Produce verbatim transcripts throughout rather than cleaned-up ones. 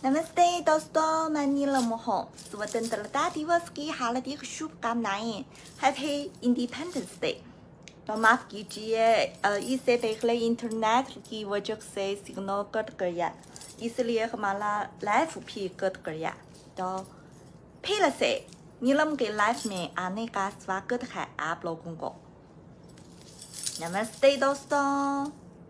Namaste दोस्तों, मैं नीलम हूँ। स्वतंत्रता दिवस की हार्दिक शुभकामनाएं। Happy independence day. तो माफ कीजिए, इससे पहले इंटरनेट की वजह से सिग्नल कट गया, इसलिए हमारा लाइव भी कट गया। तो फिर से नीलम के लाइव में आने का स्वागत है आप लोगों को। नमस्ते दोस्तों।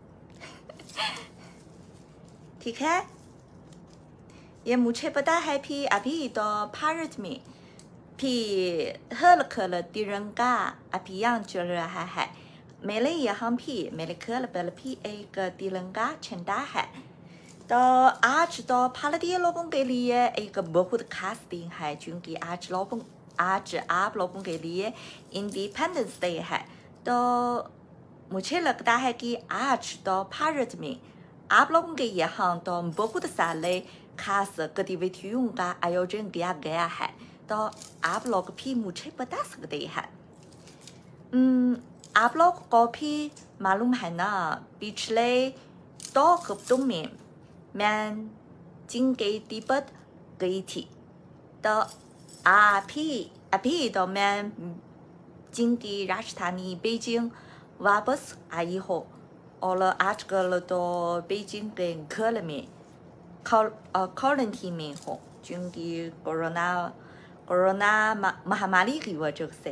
ठीक है, ये मुझे पता है। भी अभी तो भारत में भी हर घर तिरंगा अभियान चल रहा है। मेरे यहाँ भी मेरे घर पर भी एक तिरंगा झंडा है। तो आज तो भारतीय लोगों के लिए एक बहुत खास दिन है, क्योंकि आज लोगों आज आप लोगों के लिए इंडिपेंडेंस डे है। तो मुझे लगता है कि आज तो भारत में आप लोगों के यहाँ तो बहुत सारे खास गतिविधियों का आयोजन किया गया है। तो आप लोग भी मुझे बता सकते हैं। आप लोग को भी मालूम है ना, पिछले दो हफ्तों में मैं चीन के तिब्बत गई थी। तो अभी अभी तो मैं चीन की राजधानी बीजिंग वापस आई हूँ, और आजकल तो बीजिंग के घर में क्वारंटीन में हूँ, क्योंकि कोरोना कोरोना महामारी की वजह से।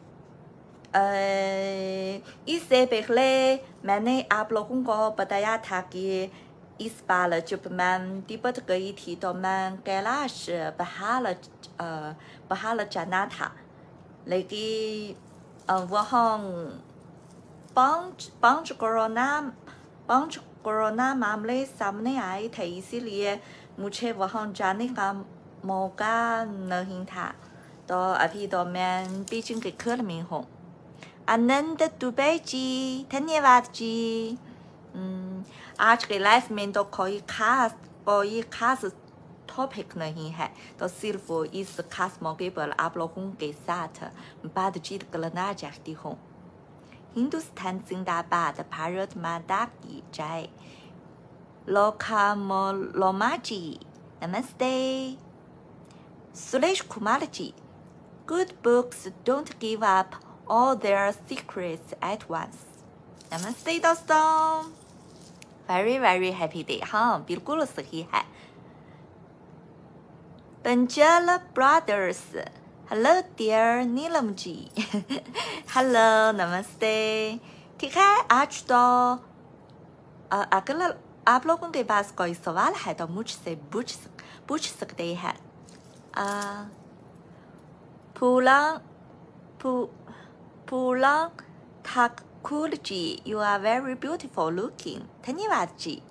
इससे पहले मैंने आप लोगों को बताया था कि इस बार जब मैं तिब्बत गई थी तो मैं कैलाश पहाड़ पहाड़ जाना था, लेकिन वहाँ पांच पांच कोरोना पांच कोरोना मामले सामने आए थे, इसीलिए मुझे वहाँ जाने का मौका नहीं था। तो अभी तो मैं बीजिंग के घर में हूँ। आनंद दुबे जी, धन्यवाद जी। आज के लाइफ में तो कोई खास कोई खास टॉपिक नहीं है, तो सिर्फ इस खास मौके पर आप लोगों के साथ बातचीत करना चाहती हूँ। हिंदुस्तान जिंदाबाद, भारत माता की जय। लोखा मोलोमा जी, नमस्ते। Suresh Kumar ji, good books don't give up all their secrets at once। नमस्ते दोस्तों, very very happy day। हाँ, बिल्कुल सही है। Panchal brothers, hello dear Neelam ji. Hello, नमस्ते। ठीक है, आज तो अगर आप लोगों के पास कोई सवाल है तो मुझसे पूछ पूछ सकते हैं। पुलांग पुलांग Thakur ji, you are very beautiful looking। धन्यवाद जी।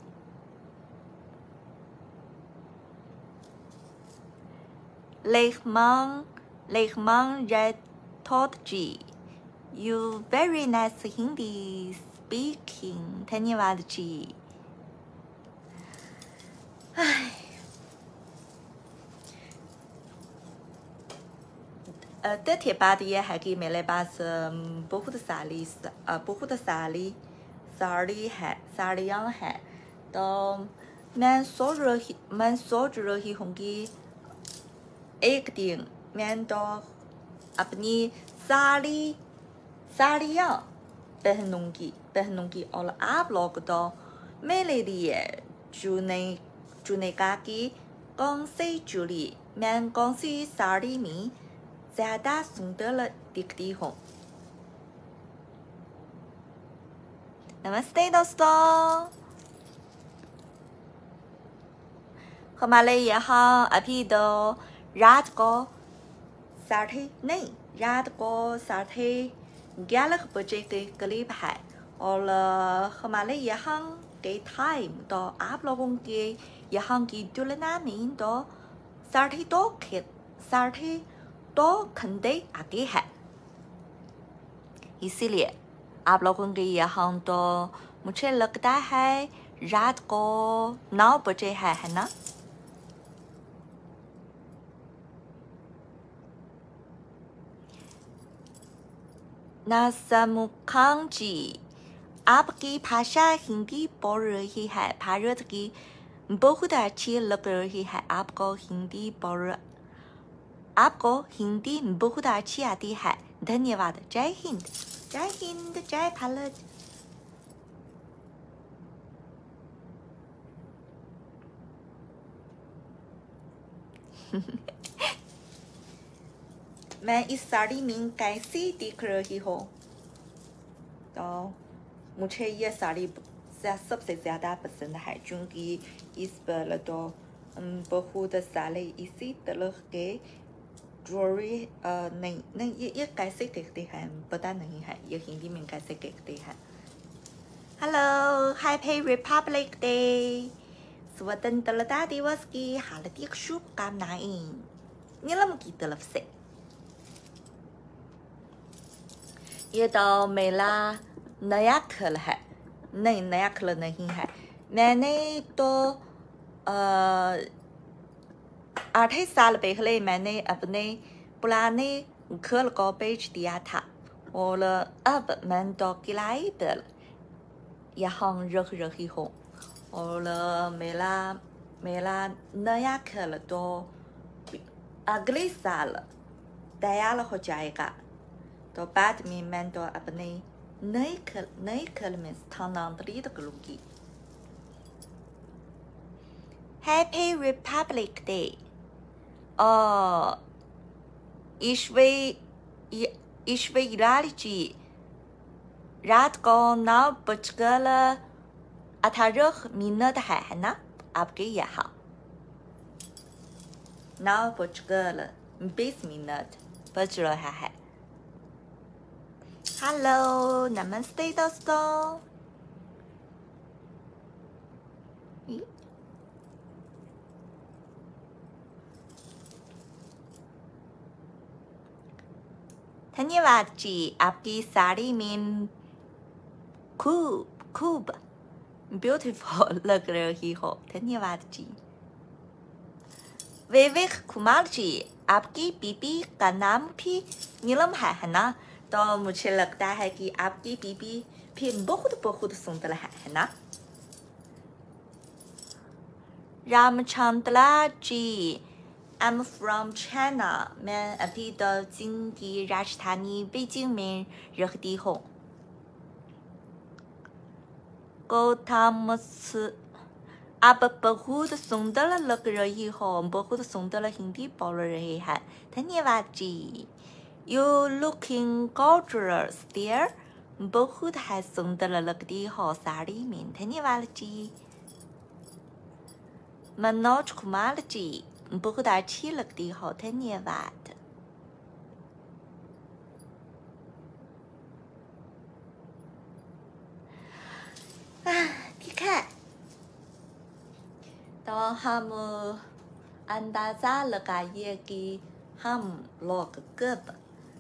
लेखमान लेखमान राठौर जी, you very nice Hindi speaking। धन्यवाद जी। तथ्य बात यह है कि मेरे पास बहुत सारी बहुत सारी साड़ी है साड़ियाँ हैं। तो मैं सोच रही मैं सोच रही हूँ कि एक दिन मैं तो अपनी साड़ी साड़ियाँ पहनूंगी पहनूंगी और आप लोग तो मेरे लिए चुने चुनेगा कि कौन सी चूड़ी मैं कौन सी साड़ी में ज़्यादा सुंदर दिखती हूँ। नमस्ते दोस्तों। हमारे यहाँ अभी तो रात को साढ़े नहीं रात को साढ़े ग्यारह बजे के करीब है, और हमारे यहाँ के टाइम तो आप लोगों के यहाँ की तुलना में तो साढ़े दो साढ़े दो घंटे आगे है। इसीलिए आप लोगों के यहाँ तो मुझे लगता है रात को नौ बजे है है ना। नासमुखांग जी, आपकी भाषा हिंदी बोल रही है। भारत की बहुत अच्छी लग रही है आपको हिंदी बोल आपको हिंदी बहुत अच्छी आती है धन्यवाद जय हिंद जय हिंद जय भारत मैं इस साड़ी में कैसी दिख रही हूँ तो मुझे यह साड़ी सबसे ज़्यादा पसंद है क्योंकि इस पर तो बहुत सारे इसी तरह के ज्वेलरी नहीं नहीं ये ये कैसे कहते हैं पता नहीं है ये हिंदी में कैसे कहते हैं हेलो हैप्पी रिपब्लिक डे स्वतंत्रता दिवस की हार्दिक शुभकामनाएं नीलम की तरफ से ये तो मेरा नया कल है नहीं नया कल नहीं है मैंने तो आठ साल पहले मैंने अपने पुराने घर को बेच दिया था और अब मैं तो किराए पर यहाँ रह रही हूँ और मेरा मेरा नया घर तो अगले साल तैयार हो जाएगा तो बाद में मैं तो अपने नए घर नए घर में स्थानांतरित करूंगी हैप्पी रिपब्लिक डे और ईश्वर ईश्वर जी रात को नौ बजकर अठारह मिनट है है ना आपके यहाँ नौ बजकर बीस मिनट बज रहा है हेलो नमस्ते दोस्तों धन्यवाद जी आपकी साड़ी में खूब खूब ब्यूटीफुल लग रही हो धन्यवाद जी विवेक कुमार जी आपकी बीबी का नाम भी नीलम है है ना तो मुझे लगता है कि आपकी बीबी भी बहुत बहुत सुंदर है है ना रामचंद्रा जी I'm from China मैं अभी तो चीन की राजधानी बीजिंग में रहती हूँ गौतम आप बहुत सुंदर लग रही हो बहुत सुंदर हिंदी बोल रही है धन्यवाद जी You looking gorgeous dear बहुत है सुंदर लगती हो साड़ी में धन्यवाद जी मनोज कुमार जी बहुत अच्छी लगती हो धन्यवाद ठीक है तो हम अंदाजा लगाइए कि हम लोग कब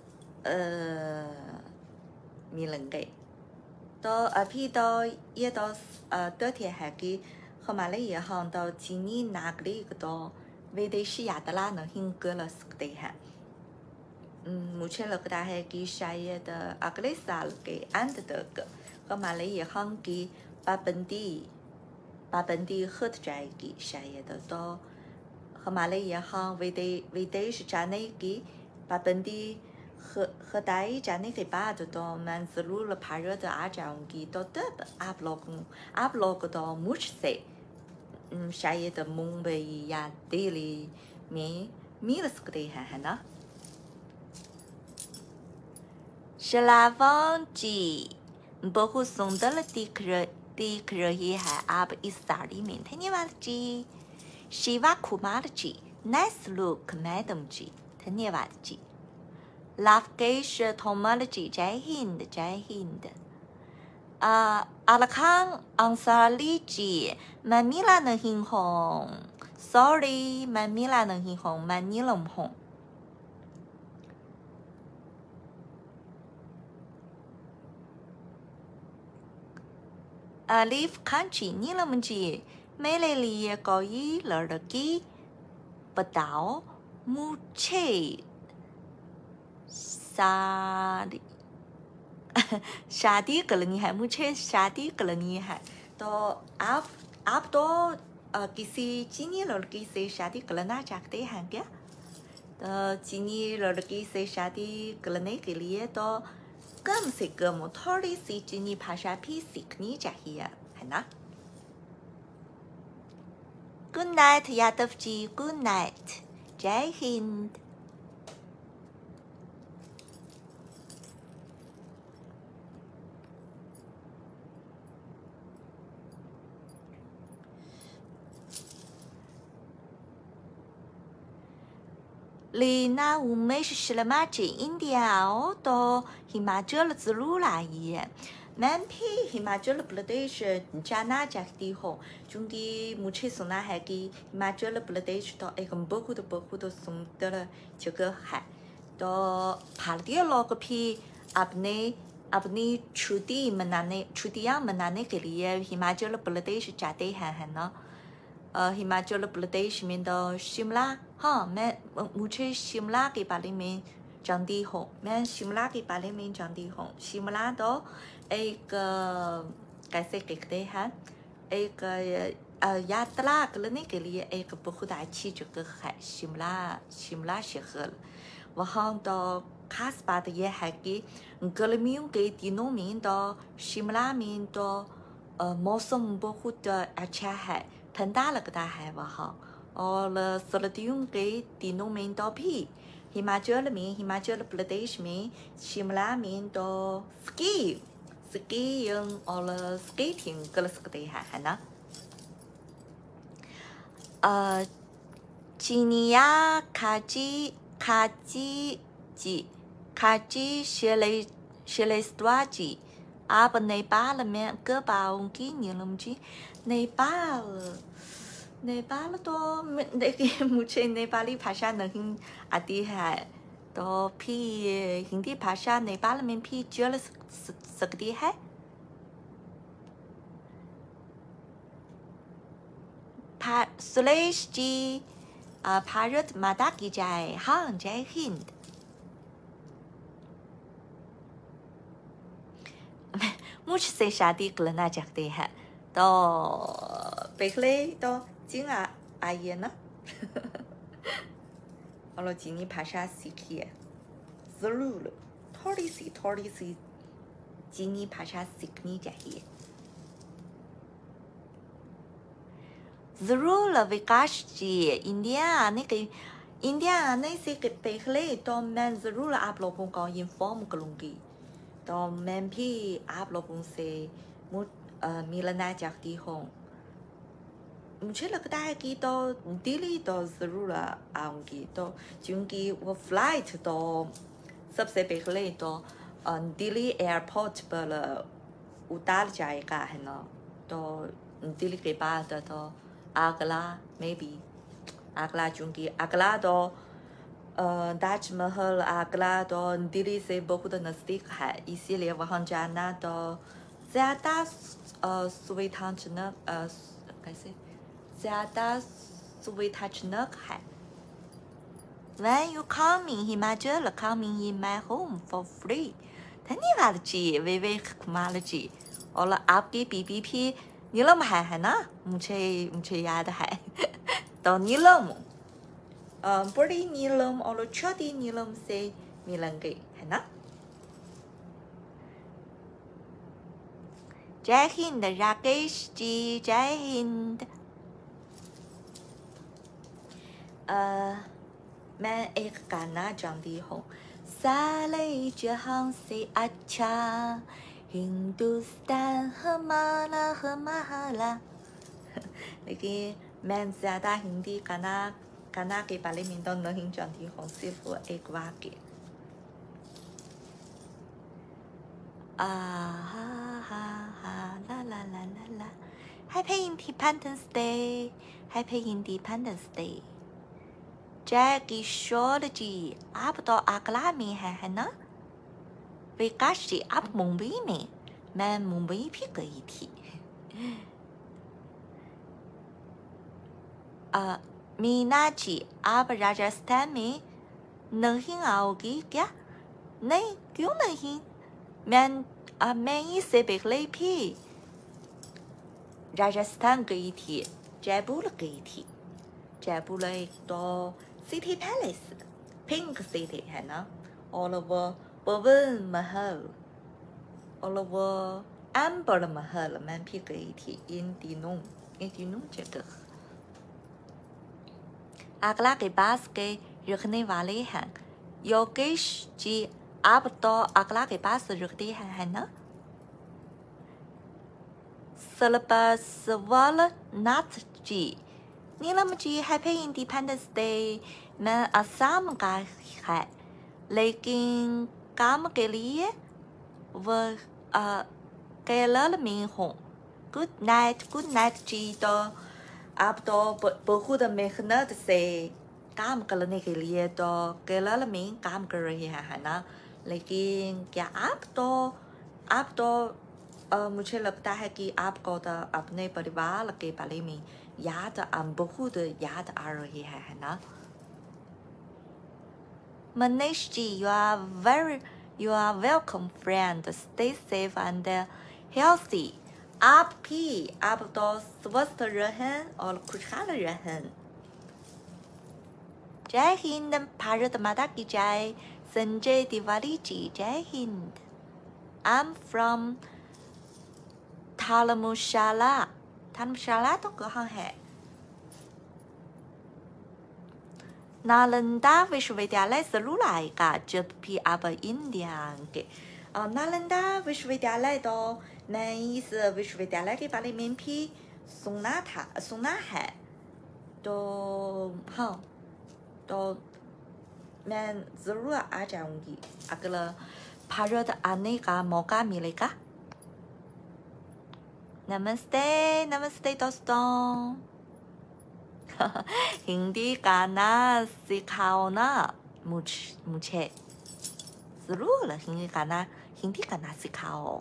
मिलेंगे तो अभी तो ये तो तथ्य है कि हमारे यहाँ तो चीनी नागरिक तो विदेशी यात्रा नहीं कर सकते हैं मुझे लगता है कि शायद अगले साल के अंत तक हमारे यहाँ की पाबंदी पाबंदी हट जाएगी शायद तो हमारे यहाँ विदे विदेश जाने की पाबंदी हटाई जाने के बाद तो मैं ज़रूर भारत आ जाऊंगी तो तब आप लोग आप लोग तो मुझसे शायद मुंबई या दिल्ली में मिल सकते हैं है ना श्रावण जी बहुत सुंदर दिख रही दिख रही है आप इस साड़ी में धन्यवाद जी Shiva Kumar ji nice look madam ji धन्यवाद जी लाकेश थोमल जी जय हिंद जय हिंद अलखान अंसारी जी मैं मिला नहीं हूँ सॉरी मैं मिला नहीं हूँ मैं नीलम हूँ अलीफ खान जी नीलम जी मेरे लिए कोई लड़की बताओ मुझे शादी शादी करनी है मुझे शादी करनी है तो आप आप तो किसी चीनी लड़की से शादी करना चाहते हैं क्या? तो चीनी लड़की से शादी करने के लिए तो कम से कम थोड़ी सी चीनी भाषा भी सीखनी चाहिए, है ना? Good night, Yadav ji. Good night. जय हिंद. लीना उमेश शर्माजी इंडिया आओ तो हिमाचल जरूर आइए. मैं भी हिमाचल प्रदेश जाना चाहती हूँ क्योंकि मुझे सुना है कि हिमाचल प्रदेश तो एक बहुत बहुत सुंदर जगह है. तो भारतीय लोग भी अपने अपनी छुट्टी मनाने छुट्टियाँ मनाने के लिए हिमाचल प्रदेश जाते हैं, है ना? हिमाचल प्रदेश में तो शिमला, हाँ मैं मुझे शिमला के बारे में जानती हूँ. मैं शिमला के बारे में जानती हूँ. शिमला तो एक कैसे कहते हैं, एक यात्रा करने के लिए एक बहुत अच्छी जगह है शिमला. शिमला शहर. वहाँ तो खास बात यह है कि गर्मियों के दिनों में तो शिमला में तो मौसम बहुत अच्छा है, ठंडा लगता है वहाँ. और सर्दियों के दिनों में तो भी हिमाचल में हिमाचल प्रदेश में शिमला में तो स्की स्कीइंग और स्केटिंग कर सकते हैं, है ना? चिनिया खाजी खाजी जी खाजी शेले शेलेस्वा जी, आप नेपाल में कब आओगी नीलम जी? नेपाल नेपाल तो देखिए मुझे नेपाली भाषा नहीं आती है, तो फिर हिंदी भाषा नेपाल में भी चल सकती है. सुरेश जी, भारत माता की जय. हाँ, जय हिंद. मुझसे शादी करना चाहते हैं तो पहले तो चीन आइए ना. और चीनी भाषा सीखिए जरूर. थोड़ी सी थोड़ी सी चीनी भाषा सीखनी चाहिए जरूर. विकास जी, इंडिया आने के इंडिया आने से पहले तो मैं ज़रूर आप लोगों को इन्फॉर्म करूँगी. तो मैं भी आप लोगों से मिलना चाहती हूँ. मुझे लगता है कि तो दिल्ली तो ज़रूर आऊँगी, तो क्योंकि वो फ्लाइट तो सबसे पहले तो दिल्ली एयरपोर्ट पर उतार जाएगा, है ना? तो दिल्ली के बाद तो अगला में भी अगला क्योंकि अगला तो ताजमहल अगला तो दिल्ली से बहुत नज़दीक है, इसीलिए वहाँ जाना तो ज़्यादा सुविधाजनक कैसे ज़्यादा सुविधाजनक है. When you coming Himachal, coming in my home for free. धन्यवाद जी विवेक कुमार जी. और आपकी बीबी भी नीलम है, है ना? मुझे मुझे याद है. तो नीलम, बड़ी नीलम और छोटी नीलम से मिलेंगे, है ना? जय हिंद राकेश जी, जय हिंद. मैं एक गाना जानती हूँ. सारे जहां से अच्छा हिंदुस्तान हमारा हमारा. लेकिन मैं ज़्यादा हिंदी गाना गाना के बारे में तो नहीं जानती हूँ, सिर्फ एक वाक्य. आ हा हा हा ला ला ला ला ला. Happy Independence Day, Happy Independence Day. जय किशोर जी, आप तो आगरा में है, है ना? विकास जी, आप मुंबई में. मैं मुंबई भी गई थी. आ, मीना जी, आप राजस्थान में नहीं आओगी क्या? नहीं, क्यों नहीं? मैं आ, मैं इससे पहले भी राजस्थान गई थी. जयपुर गई थी जयपुर एक तो सिटी पैलेस पिंक सिटी है ना all over पवन महल all over एम्बर महल मैं भी गई थी इन दिनों इन दिनों जगह अगला के पास के रखने वाले हैं योगेश जी आप तो अगला के पास रखते हैं है ना सलबसवाल Nath ji Neelam ji happy independence day मैं असम का है लेकिन काम के लिए वह केरल में हूँ गुड नाइट गुड नाइट जी तो आप तो बहुत मेहनत से काम करने के लिए तो केरल में काम कर रहे हैं है ना लेकिन क्या आप तो आप तो आ, मुझे लगता है कि आपको तो अपने परिवार के बारे में याद बहुत याद आ रही है है ना Manish ji you are very you are welcome friend stay safe and healthy आप भी आप तो स्वस्थ रहें और खुशहाल रहें जय हिंद भारत माता की जय संजय तिवारी जी जय हिंद I'm from धर्मशाला धर्मशाला तो कहाँ है नालंदा विश्वविद्यालय जरूर आएगा जब भी आप इंडिया आएंगे नालंदा विश्वविद्यालय तो मैं इस विश्वविद्यालय के बारे में भी सुना था सुना है तो हाँ तो मैं ज़रूर आ जाऊंगी अगर भारत आने का मौका मिलेगा नमस्ते नमस्ते दोस्तों हिंदी गाना सिखाओ ना मुझ मुझे ज़रूर हिंदी गाना हिंदी गाना सिखाओ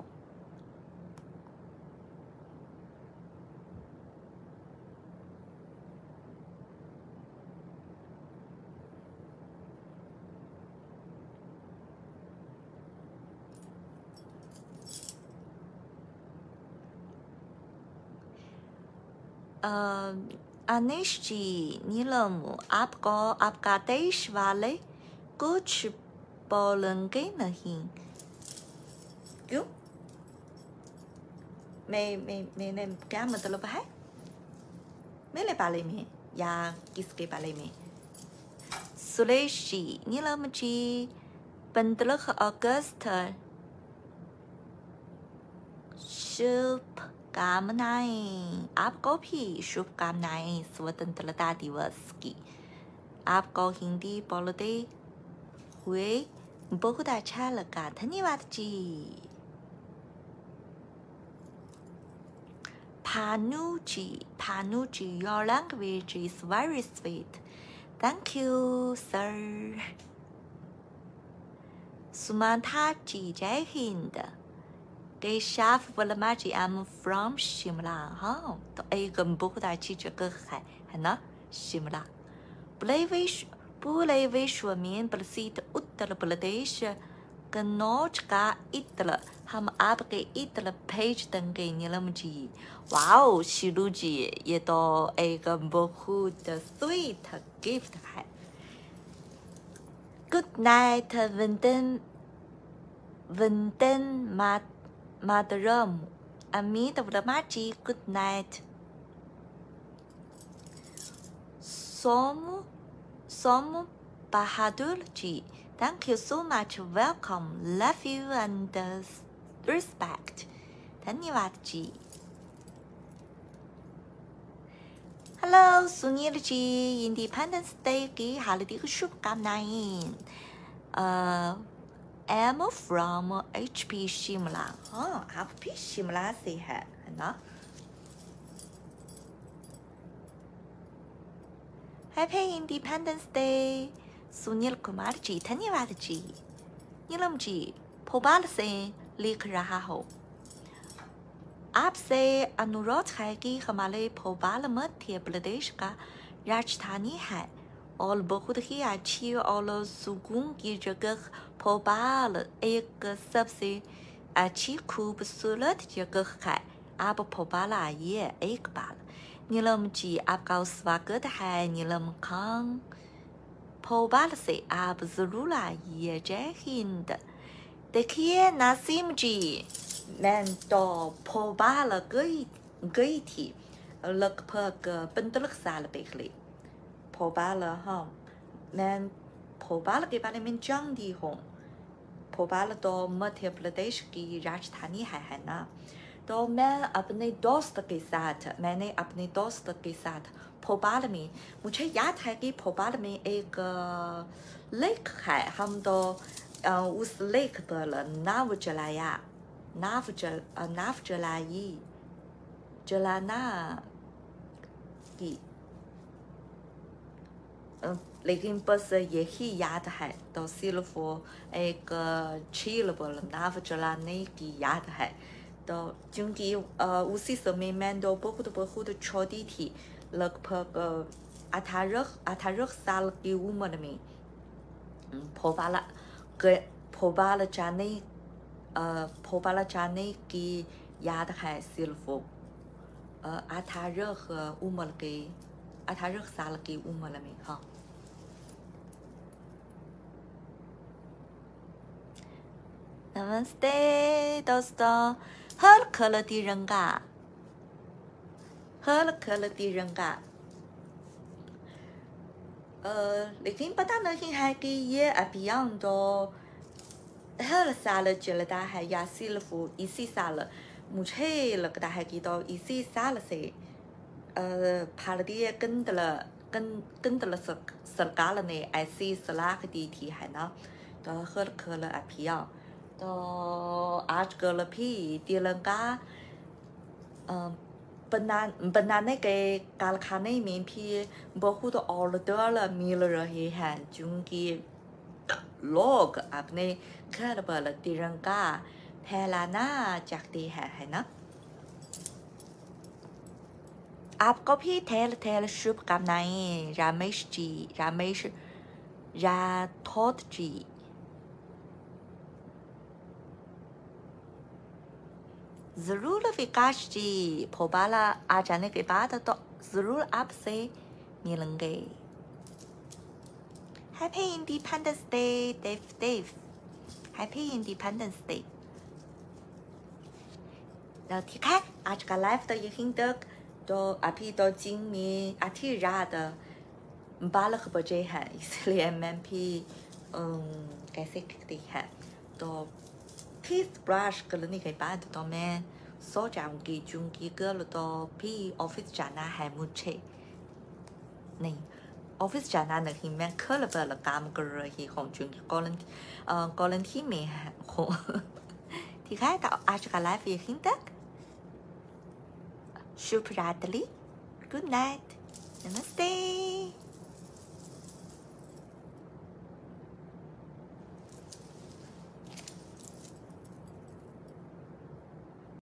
अनिश जी नीलम आपको आपका देश वाले कुछ बोलेंगे नहीं क्यों मैं मैं मैंने क्या मतलब है मेरे बारे में या किसके बारे में सुरेश जी नीलम जी पंद्रह अगस्त शुभ कामनाएं आपको भी शुभकामनाएं स्वतंत्रता दिवस की आपको हिंदी बोलते हुए बहुत अच्छा लगा धन्यवाद जी भानु जी भानु जी your language is very sweet thank you sir सुमंथा जी जय हिंद केशव वर्मा जी I'm from शिमला हाँ तो एक बहुत अच्छी जगह है है ना शिमला पूरे विश्व पूरे विश्व में प्रसिद्ध उत्तर प्रदेश कन्नौज का इत्र हम आपके इत्र भेज देंगे नीलम जी वाओ शिरू जी ये तो एक बहुत स्वीट गिफ्ट है गुड नाइट वंदन वंदन मात Madaram, Amit Vramaji, good night. Som, Som Bahadur ji, thank you so much. Welcome, love you and uh, respect. धन्यवाद जी. Hello, Sunil ji, Independence Day की हार्दिक शुभकामनाएं. Uh, I'm from H P Shimla हाँ आप भी शिमला से है है ना Happy Independence Day Sunil Kumar ji धन्यवाद जी नीलम जी भोपाल से लिख रहा हो आपसे अनुरोध है कि हमारे भोपाल मध्य प्रदेश का राजधानी है और बहुत ही अच्छी और सुकून की जगह भोपाल एक सबसे अच्छी खूबसूरत जगह है आप भोपाल आइए एक बार Neelam जी आपका स्वागत है नीलम खान भोपाल से आप जरूर आइए जय हिंद देखिए नासिम जी मैं तो भोपाल गई गई थी लगभग पंद्रह साल पहले भोपाल हाँ मैं भोपाल के बारे में जानती हूँ भोपाल तो मध्य प्रदेश की राजधानी है है ना तो मैं अपने दोस्त के साथ मैंने अपने दोस्त के साथ भोपाल में मुझे याद है कि भोपाल में एक लेक है हम तो उस लेक पर नाव चलाया नाव चल नाव चलाई चलाना की लेकिन बस यही याद है तो सिर्फ एक झील पर नाव चलाने की याद है तो क्योंकि उसी समय मैं तो बहुत बहुत छोटी थी लगभग अठारह अठारह साल की उम्र में भोपाल भोपाल जाने भोपाल जाने की याद है सिर्फ अठारह उम्र के अठारह साल की उम्र में हाँ नमस्ते दोस्तों हर कल तिरंगा हर कल तिरंगा लेकिन पता नहीं है कि ये अभियान तो हर साल चलता है या सिर्फ इसी साल मुझे लगता है कि तो इसी साल से भारतीय केंद्र केंद्र सरकार ने ऐसी सलाह दी थी है ना तो हर कल अभियान तो आजकल भी तिरंगा बना बनाने के कारखाने में भी बहुत ऑर्डर मिल रहे हैं क्योंकि लोग अपने घर पर तिरंगा फैलाना चाहते हैं है ना आपको भी ढेर ढेर शुभकामनाएं रमेश जी रमेश राठौर जी जरूर विकास जी भोपाल आ जाने के बाद तो जरूर आपसे मिलेंगे happy independence day Dev Dev happy independence day तो ठीक है आज का लाइव तो यहीं तक तो अभी तो दिन में आधी रात बारह बजे है इसलिए मैं भी कैसे कहती है तो फिर ब्रश करने के बाद तो मैं सो जाऊंगी क्योंकि कल तो भी ऑफिस जाना है मुझे नहीं ऑफिस जाना नहीं मैं घर पर काम कर रही हूँ क्योंकि क्वारंटीन में हूँ ठीक है तो आज का लाइव यहीं तक शुभ रात्रि गुड नाइट नमस्ते